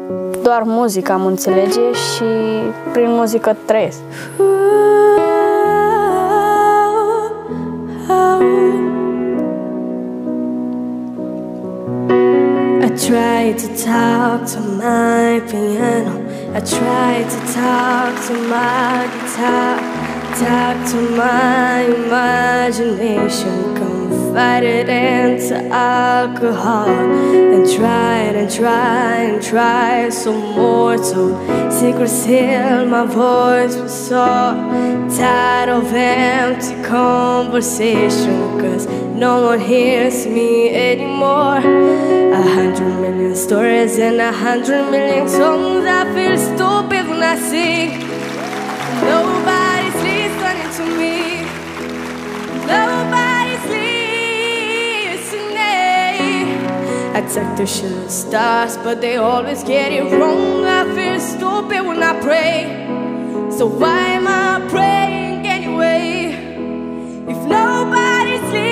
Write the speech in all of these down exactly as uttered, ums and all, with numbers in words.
doar muzica mă înțelege și prin muzică trăiesc. I try to talk to my piano, I try to talk to my guitar, talk to my imagination, confide it into alcohol, and try and try and try some more to secret seal my voice was so tired of empty conversation, cause no one hears me anymore. A hundred million stories and a hundred million songs. I feel stupid when I sing. Nobody's listening to me. Nobody's listening. I talk to shooting stars, but they always get it wrong. I feel stupid when I pray. So why am I praying anyway? If nobody's listening.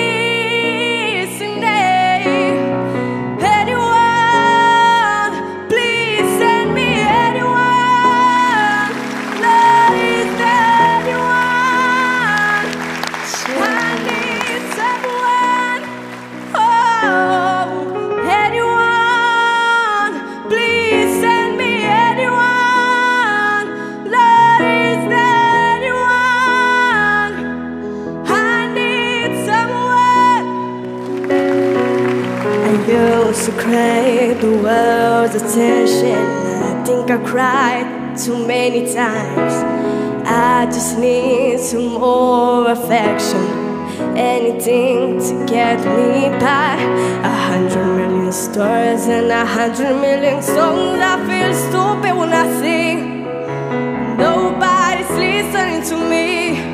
To crave the world's attention, I think I cried too many times. I just need some more affection, anything to get me by. A hundred million stories and a hundred million songs. I feel stupid when I sing. Nobody's listening to me.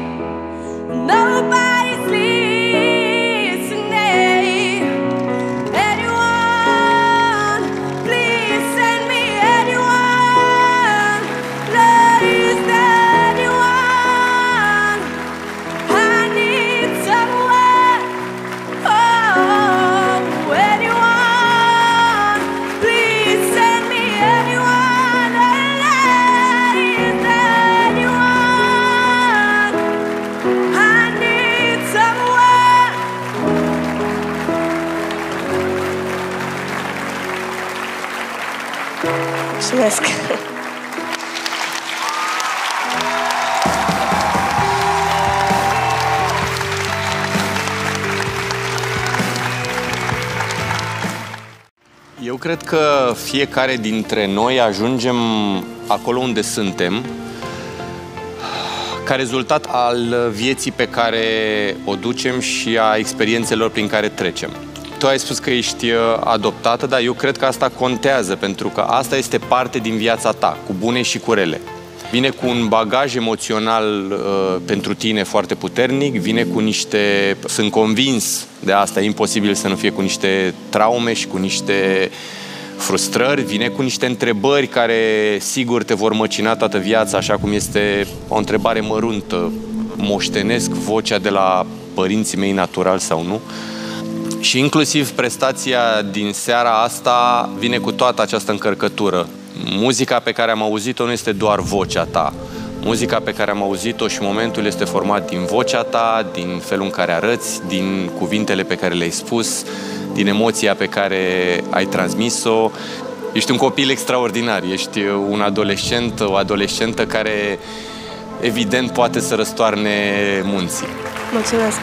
Nobody's listening. Mulțumesc! Eu cred că fiecare dintre noi ajungem acolo unde suntem ca rezultat al vieții pe care o ducem și a experiențelor prin care trecem. Tu ai spus că ești adoptată, dar eu cred că asta contează, pentru că asta este parte din viața ta, cu bune și cu rele. Vine cu un bagaj emoțional uh, pentru tine foarte puternic, vine cu niște, sunt convins de asta, e imposibil să nu fie cu niște traume și cu niște frustrări, vine cu niște întrebări care sigur te vor măcina toată viața, așa cum este o întrebare măruntă, moștenesc vocea de la părinții mei natural sau nu? Și inclusiv prestația din seara asta vine cu toată această încărcătură. Muzica pe care am auzit-o nu este doar vocea ta. Muzica pe care am auzit-o și momentul este format din vocea ta, din felul în care arăți, din cuvintele pe care le-ai spus, din emoția pe care ai transmis-o. Ești un copil extraordinar, ești un adolescent, o adolescentă care evident poate să răstoarne munții. Mulțumesc!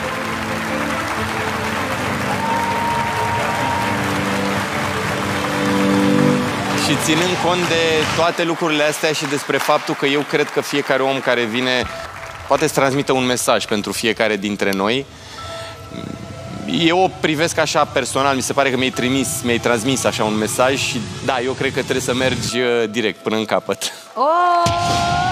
Și ținând cont de toate lucrurile astea și despre faptul că eu cred că fiecare om care vine poate să transmită un mesaj pentru fiecare dintre noi, eu o privesc așa personal, mi se pare că mi-ai trimis, mi-ai transmis așa un mesaj și da, eu cred că trebuie să mergi direct până în capăt. Oh!